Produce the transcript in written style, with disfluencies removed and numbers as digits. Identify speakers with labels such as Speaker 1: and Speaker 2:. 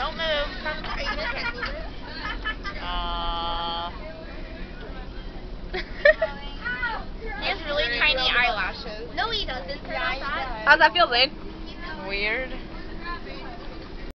Speaker 1: Don't move.
Speaker 2: Are you gonna try to move it?
Speaker 1: He has really tiny eyelashes.
Speaker 2: No, he doesn't.
Speaker 3: How's that feel, Zane?
Speaker 1: Weird.